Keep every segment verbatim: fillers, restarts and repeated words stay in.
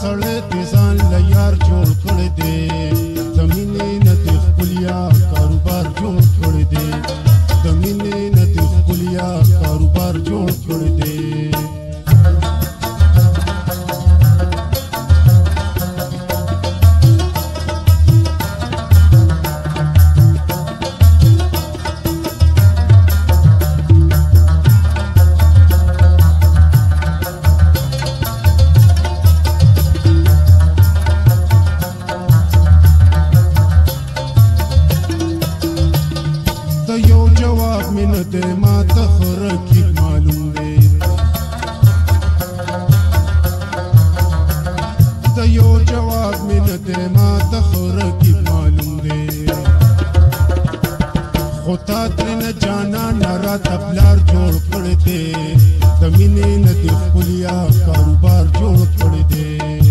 سړی د ځان له یار جوړ کړی دی د مینې نه د ښکلیا کاروبار جوړ کړی دی د مینې نه د ښکلیا کاروبار جوړ کړی دی د ما ته رقیب معلوم دی د یو جواب مې نه دی ما ته رقیب معلوم دی خو تا ترېنه جانانه راته پلار جوړ کړی دی د مینې نه د ښکلیا کاروبار جوړ کړی دی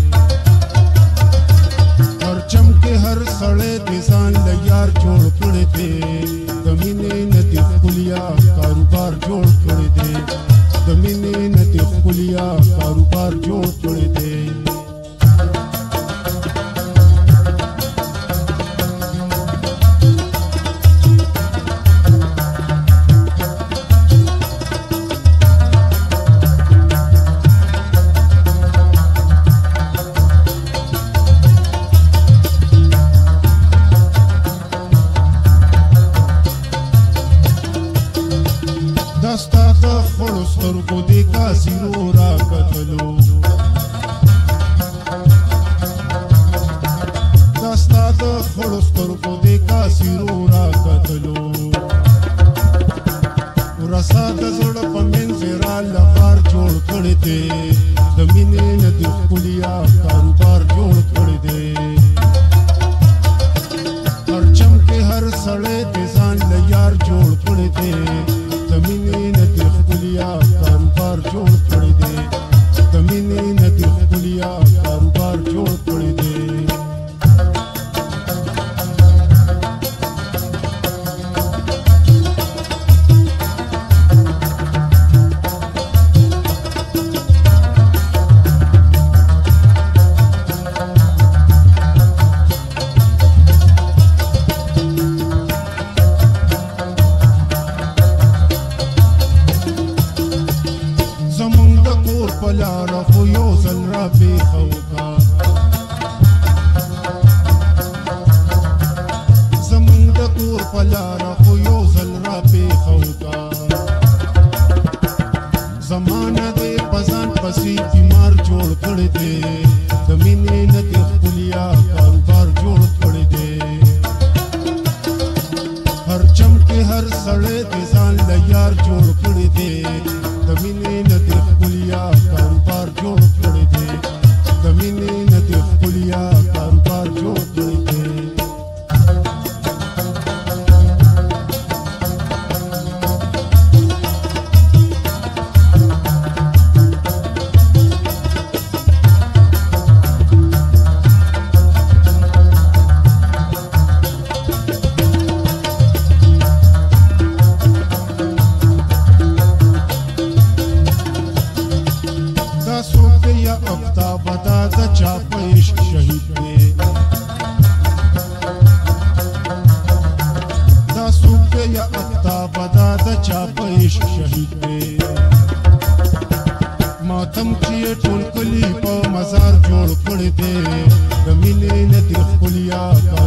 پرچم کې هر سړی د ځان له یار جوړ کړی دی د مینې نه د ښکلیا کاروبار جوړ کړی دی د مینې نه د ښکلیا کاروبار جوړ کړی دی دستا د خړو سترګو د کاسیرو را کتلو دستا د خړو سترګو د کاسیرو را کتلو ورسا د زړه په منځ را لغار جوړ کړی دی د مینې نه د ښکلیا کاروبار جوړ کړی دی پرچم کې هر سړی د ځان له یار جوړ کړی دی د مینې نه د ښکلیا کاروبار جوړ کړی دی د مینې نه د ښکلیا کاروبار جوړ کړی دی پلاره خو یو ځل را پېښه وکړه زمونږ د کور پلاره خو یو ځل را پېښه وکړه زمانه دې په ځان پسې بیمار جوړ کړی دی د مینې نه د ښکلیا کاروبار جوړ کړی دی هر چم کې هر سړی د ځان له یار جوړ کړی دی د مینې نه د ښکلیا کاروبار جوړ کړی دی د مینې نه د ښکلیا کاروبار جوړ کړی دی ماتم چې ټول کلی په مزار جوړ کړی دی د مینې نه د ښکلیا